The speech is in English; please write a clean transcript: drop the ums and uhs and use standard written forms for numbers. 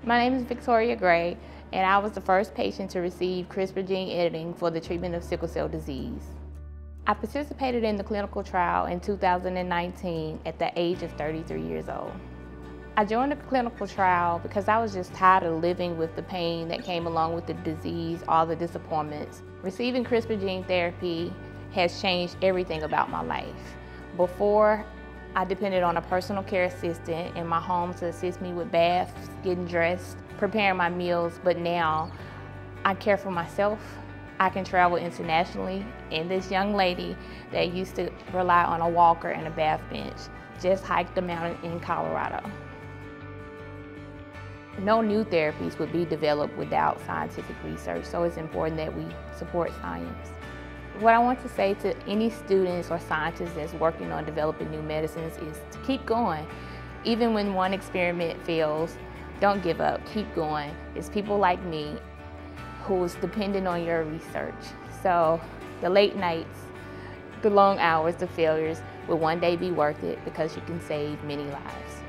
My name is Victoria Gray, and I was the first patient to receive CRISPR gene editing for the treatment of sickle cell disease. I participated in the clinical trial in 2019 at the age of 33 years old. I joined the clinical trial because I was just tired of living with the pain that came along with the disease, all the disappointments. Receiving CRISPR gene therapy has changed everything about my life. Before, I depended on a personal care assistant in my home to assist me with baths, getting dressed, preparing my meals, but now I care for myself. I can travel internationally, and this young lady that used to rely on a walker and a bath bench just hiked the mountain in Colorado. No new therapies would be developed without scientific research, so it's important that we support science. What I want to say to any students or scientists that's working on developing new medicines is to keep going. Even when one experiment fails, don't give up, keep going. It's people like me who's dependent on your research. So the late nights, the long hours, the failures will one day be worth it because you can save many lives.